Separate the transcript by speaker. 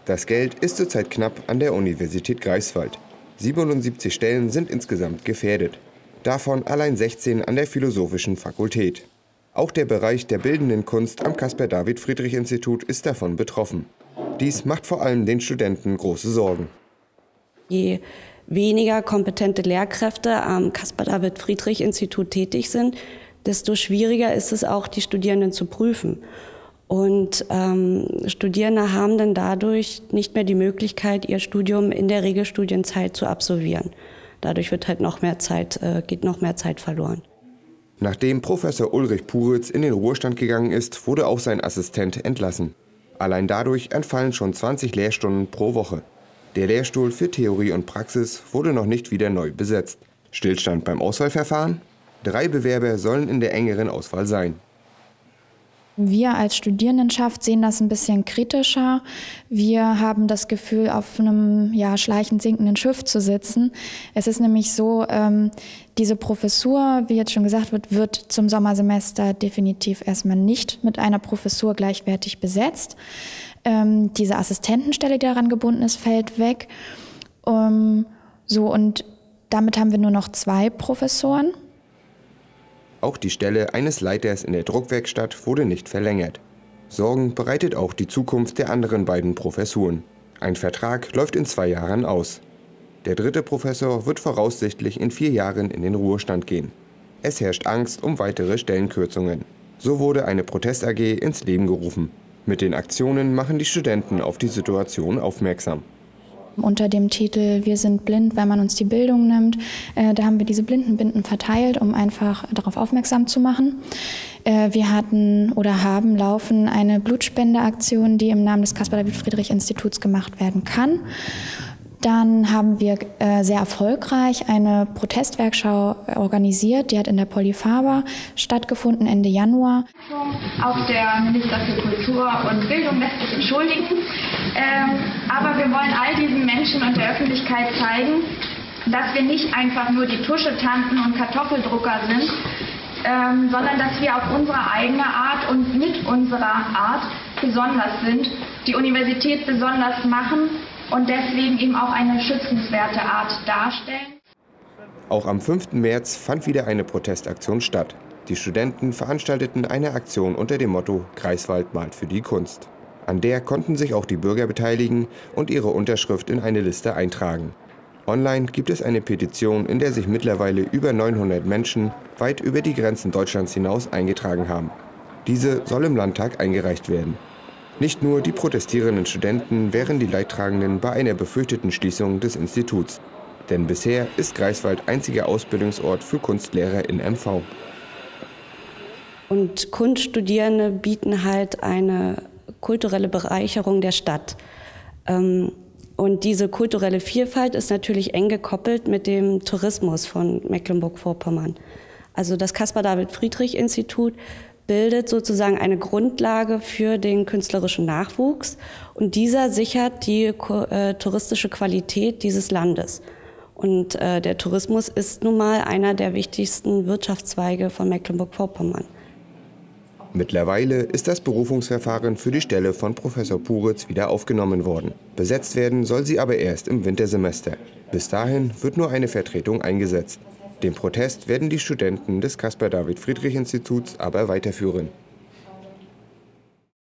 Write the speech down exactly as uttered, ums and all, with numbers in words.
Speaker 1: Das Geld ist zurzeit knapp an der Universität Greifswald. siebenundsiebzig Stellen sind insgesamt gefährdet. Davon allein sechzehn an der Philosophischen Fakultät. Auch der Bereich der bildenden Kunst am Caspar-David-Friedrich-Institut ist davon betroffen. Dies macht vor allem den Studenten große Sorgen.
Speaker 2: Je weniger kompetente Lehrkräfte am Caspar-David-Friedrich-Institut tätig sind, desto schwieriger ist es auch, die Studierenden zu prüfen. Und ähm, Studierende haben dann dadurch nicht mehr die Möglichkeit, ihr Studium in der Regelstudienzeit zu absolvieren. Dadurch wird halt noch mehr Zeit, äh, geht noch mehr Zeit verloren.
Speaker 1: Nachdem Professor Ulrich Puritz in den Ruhestand gegangen ist, wurde auch sein Assistent entlassen. Allein dadurch entfallen schon zwanzig Lehrstunden pro Woche. Der Lehrstuhl für Theorie und Praxis wurde noch nicht wieder neu besetzt. Stillstand beim Auswahlverfahren? Drei Bewerber sollen in der engeren Auswahl sein.
Speaker 3: Wir als Studierendenschaft sehen das ein bisschen kritischer. Wir haben das Gefühl, auf einem ja, schleichend sinkenden Schiff zu sitzen. Es ist nämlich so, ähm, diese Professur, wie jetzt schon gesagt wird, wird zum Sommersemester definitiv erstmal nicht mit einer Professur gleichwertig besetzt. Ähm, diese Assistentenstelle, die daran gebunden ist, fällt weg. Um, so, und damit haben wir nur noch zwei Professoren.
Speaker 1: Auch die Stelle eines Leiters in der Druckwerkstatt wurde nicht verlängert. Sorgen bereitet auch die Zukunft der anderen beiden Professuren. Ein Vertrag läuft in zwei Jahren aus. Der dritte Professor wird voraussichtlich in vier Jahren in den Ruhestand gehen. Es herrscht Angst um weitere Stellenkürzungen. So wurde eine Protest-A G ins Leben gerufen. Mit den Aktionen machen die Studenten auf die Situation aufmerksam.
Speaker 3: Unter dem Titel Wir sind blind, wenn man uns die Bildung nimmt. Äh, da haben wir diese Blindenbinden verteilt, um einfach darauf aufmerksam zu machen. Äh, wir hatten oder haben laufen eine Blutspendeaktion, die im Namen des Caspar-David-Friedrich-Instituts gemacht werden kann. Dann haben wir äh, sehr erfolgreich eine Protestwerkschau organisiert. Die hat in der Polyfaber stattgefunden Ende Januar.
Speaker 4: Auch der Minister für Kultur und Bildung lässt sich entschuldigen. Ähm, aber wir wollen all diesen Menschen und der Öffentlichkeit zeigen, dass wir nicht einfach nur die Tuschetanten und Kartoffeldrucker sind, ähm, sondern dass wir auf unsere eigene Art und mit unserer Art besonders sind, die Universität besonders machen und deswegen eben auch eine schützenswerte Art darstellen.
Speaker 1: Auch am fünften März fand wieder eine Protestaktion statt. Die Studenten veranstalteten eine Aktion unter dem Motto Greifswald malt für die Kunst. An der konnten sich auch die Bürger beteiligen und ihre Unterschrift in eine Liste eintragen. Online gibt es eine Petition, in der sich mittlerweile über neunhundert Menschen weit über die Grenzen Deutschlands hinaus eingetragen haben. Diese soll im Landtag eingereicht werden. Nicht nur die protestierenden Studenten wären die Leidtragenden bei einer befürchteten Schließung des Instituts. Denn bisher ist Greifswald einziger Ausbildungsort für Kunstlehrer in M V.
Speaker 2: Und Kunststudierende bieten halt eine kulturelle Bereicherung der Stadt. Und diese kulturelle Vielfalt ist natürlich eng gekoppelt mit dem Tourismus von Mecklenburg-Vorpommern. Also das Caspar-David-Friedrich-Institut bildet sozusagen eine Grundlage für den künstlerischen Nachwuchs und dieser sichert die äh, touristische Qualität dieses Landes. Und äh, der Tourismus ist nun mal einer der wichtigsten Wirtschaftszweige von Mecklenburg-Vorpommern.
Speaker 1: Mittlerweile ist das Berufungsverfahren für die Stelle von Professor Puritz wieder aufgenommen worden. Besetzt werden soll sie aber erst im Wintersemester. Bis dahin wird nur eine Vertretung eingesetzt. Den Protest werden die Studenten des Caspar-David-Friedrich-Instituts aber weiterführen.